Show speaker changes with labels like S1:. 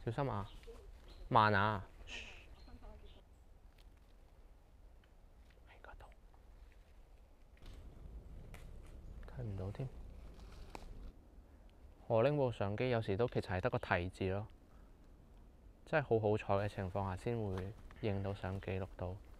S1: 小心啊！慢啊！喺嗰度睇唔到添。我拎部相機有時都其實係得個提字咯，真係好好彩嘅情況下先會影到相記錄到。